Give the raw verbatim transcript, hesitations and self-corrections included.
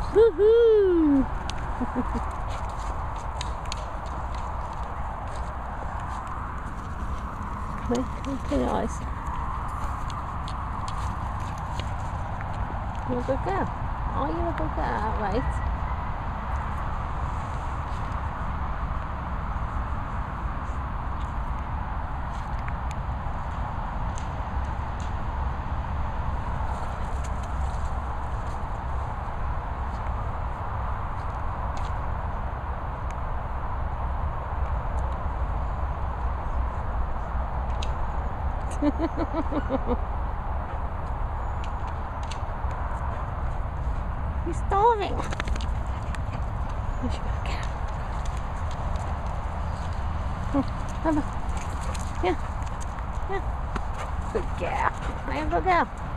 Woohoo! Come here, come here, clean your eyes. You're a good girl. Oh, you're a good girl, right? You're starving. You should go get her. Oh, over. Yeah. Yeah. Good girl. I am a good girl.